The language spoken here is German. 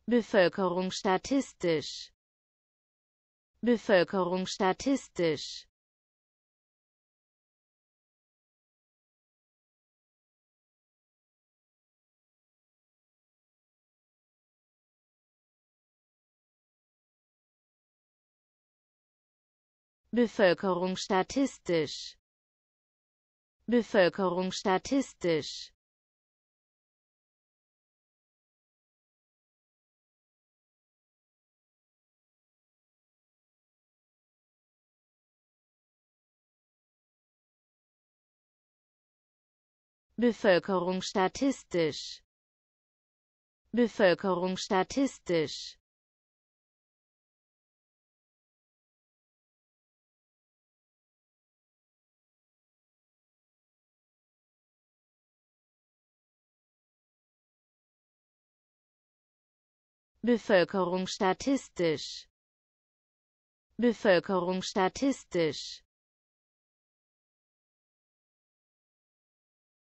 Bevölkerung statistisch, Bevölkerung statistisch, Bevölkerung statistisch, Bevölkerung statistisch, Bevölkerung statistisch, Bevölkerung statistisch, Bevölkerung statistisch, Bevölkerung statistisch,